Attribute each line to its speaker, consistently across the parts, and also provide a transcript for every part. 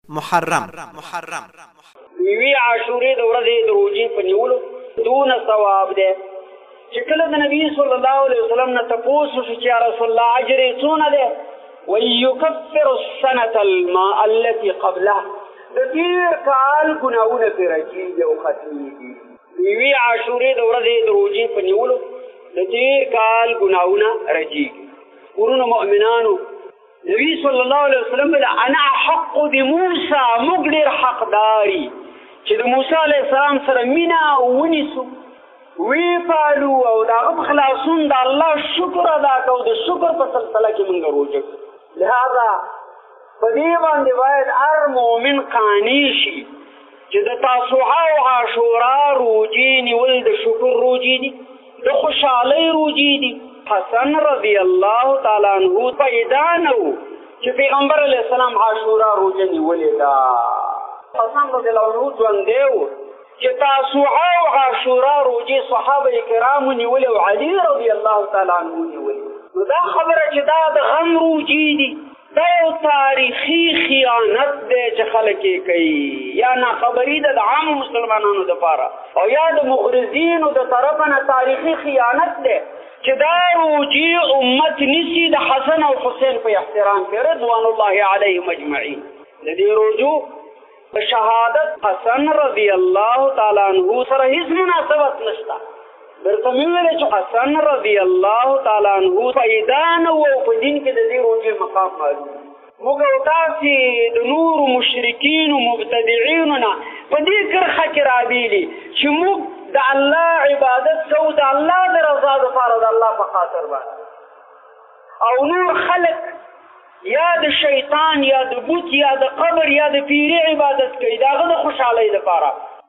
Speaker 1: محرم
Speaker 2: وی عاشورې د ورځې د روژې په نیولو دونه ثواب دی چې کله د نبي صلی الله علیه وسلم نه تپوس وشو چې یا رسول الله اجر یې څونه دی ویکفر السنة التي قبلها د تېر کال ګناهونه پرې کېږي او ختمېږي. وی عاشورې د ورځې د روژې په نیولو د تېر کال ګناهونه رجېږي. ورونو مؤمنانو نبی صلی الله علیه وسلم انا حق بموسی موږ ډېر حقداري چې د موسی علیه السلام سره مینه ونیسو وی پالو او د هغه په خلاصون د الله شکر ادا کوو د شکر په سلسله کې موږ روژه کوو. لهذا په دې باندې باید هر مؤمن قانع شي چې د تاسوعا او عاشورا روژې نیول د شکر روژې دي د خوشحالۍ روژې دي. حسن رضی الله تعالی عنہ پیدا نه و چې پیغمبر علیه السلام عاشورا روژه نیولې ده. حسن رضی الله عنہ ژوندی و چې تاسوعا او عاشورا روژې صحابه کرامو نیولې او علي رضی الله تعالی عنہ نیولې. نو دا خبره چې دا د غم روژې دي دا یو تاریخي خیانت دی چې خلک یې کوي یا ناخبري ده د عامو مسلمانانو دپاره او یا د مغرضینو د طرفه نه تاریخي خیانت دی چې دا روژې امت نیسي د حسن او حسین په احترام کې رضوان الله علیهم اجمعین. د دې روژو په شهادت حسن رضی الله تعالی عنہ سره هیڅ مناسبت نشته. درته مې ویلې چې حسن رضی الله تعالی عنہ پیدا نه و او په دین کې د دې روژې مقام معلوم. موږ او تاسې د نورو مشرکینو مبتدعینو نه په دې کرښه کې رابیلي چې موږ د الله عبادت کوو د الله د رضا دپاره د الله په خاطر باندې او نور خلک یا د شیطان یا د بوت یا د قبر یا د پیري عبادت کوي د هغه د خوشحالۍ دپاره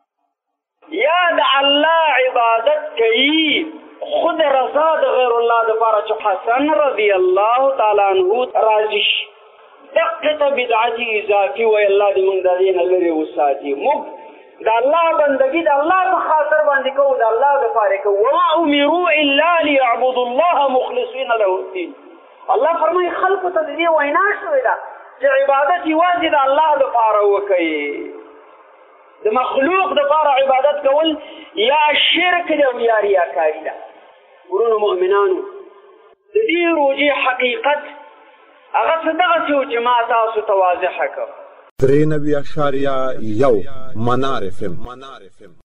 Speaker 2: یا د الله عبادت کوي خود رضا د غیر الله دپاره چې حسن رضی الله تعالی عنہ راضي شي. دقه ته بدعت اضافي وایي الله دې موږ د دې نه لرې وساتي. موږ د الله بندگی د الله په خاطر باندې کوو د الله دپاره کوو. وما امروا الا ليعبدوا الله مخلصین له الدین. الله فرمایي خلقو ته د دې وینا شوې ده چې عبادت یوازې د الله دپاره وکړي. د مخلوق دپاره عبادت کول یا شرک دی او یا ریاکاري ده. ورونو مؤمنانو د دې روژې حقیقت هغه څه دغسې و چې ما تاسو ته واضحه کړه.
Speaker 3: 93.1 منار FM